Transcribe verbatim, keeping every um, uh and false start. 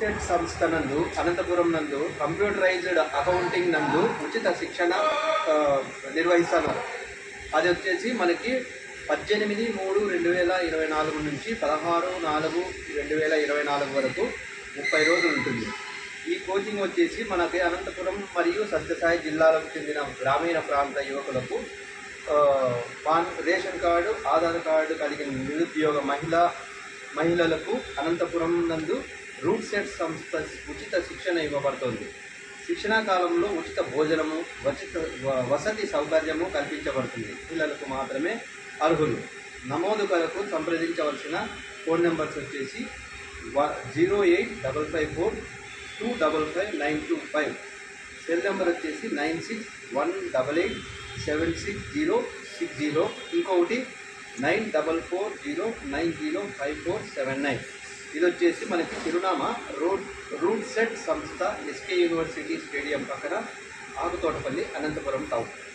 Set సంస్థ నందు అనంతపురం నందు కంప్యూటరైజ్డ్ అకౌంటింగ్ నందు ఉచిత శిక్షణ నిర్వహిస్తున్నారు. అది వచ్చేసి మనకి పద్దెనిమిది మూడు రెండు వేల ఇరవై నాలుగు నుంచి పదహారు నాలుగు రెండు వేల ఇరవై నాలుగు వరకు ముప్పై రోజులు ఉంటుంది. ఈ కోచింగ్ వచ్చేసి మనకి అనంతపురం మరియు సత్యసాయి జిల్లాలకు చెందిన గ్రామీణ ప్రాంత యువకులకు PAN ration card Aadhaar card కలిగిన నిరుద్యోగ మహిళ మహిళలకు అనంతపురం నందు రూట్ సెట్ సంస్థ ఉచిత శిక్షణ ఇవ్వబడుతుంది. శిక్షణా కాలంలో ఉచిత భోజనము ఉచిత వసతి సౌకర్యము కల్పించబడుతుంది. పిల్లలకు మాత్రమే అర్హులు. నమోదు కొరకు సంప్రదించవలసిన ఫోన్ నెంబర్స్ వచ్చేసి zero eight double five four two double five nine two five. Cell number వచ్చేసి nine six one double eight seven six zero six zero. ఇంకొకటి nine double four zero nine zero five four seven nine. ఇది వచ్చేసి మనకి చిరునామా road route set సంస్థ SK university stadium పక్కన Akuthotapalli, Anantapuram town.